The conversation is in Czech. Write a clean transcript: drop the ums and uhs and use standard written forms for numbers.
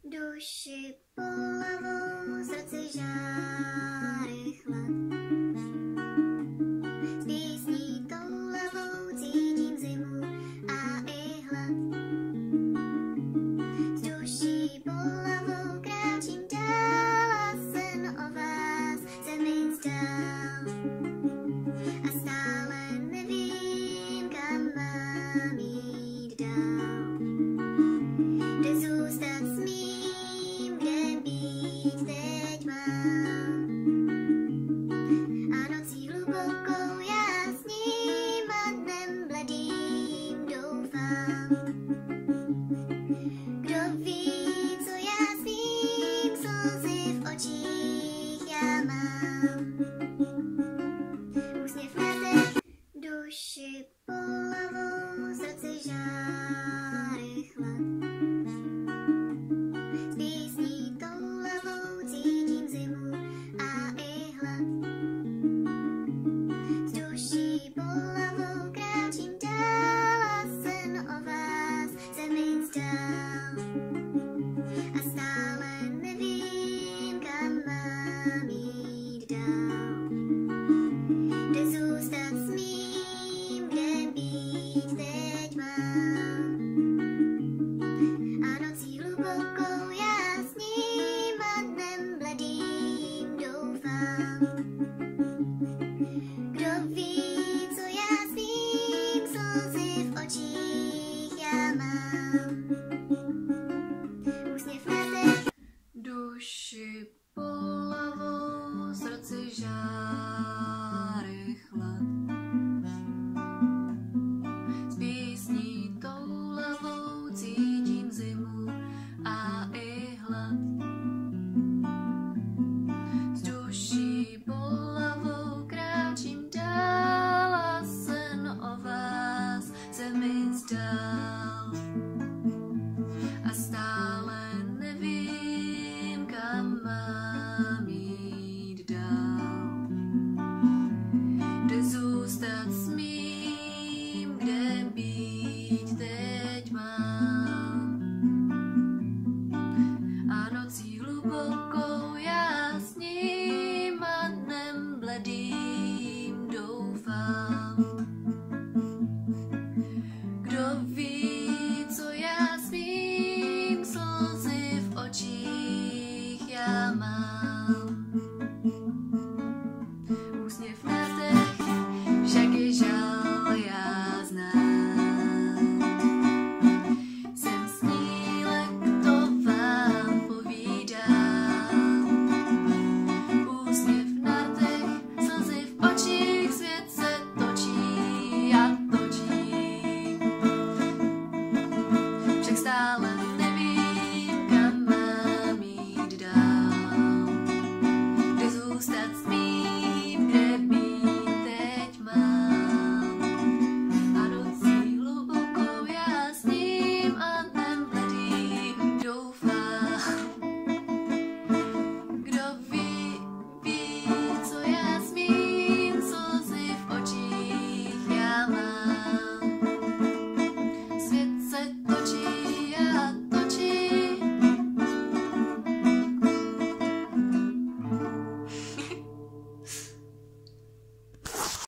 duši polavou, srdci žáry chlad. S písní toulavou cítím zimu a i hlad. S duší polavou kráčím dál a sen o vás se mi zdál. A stále nevím, kam mám jít dál. Kde zůstat smím, kde být teď mám. A nocí hlubokou já s ním a dnem bledým doufám. Kdo ví, co já svým, slzy v očích já mám. Úsměv nese duši polavou, srdci žáry chlad. S písní toulavou cítím zimu a i hlad. S duší polavou kráčím dál a sen o vás se mi zdál. A stále nevím, kam mám jít dál. Kde zůstat smím, kde být teď mám. A nocí hlubokou já s ním a dnem bledým doufám. Kdo ví, co já svým, slzy v očích já mám. Úsměv nese duši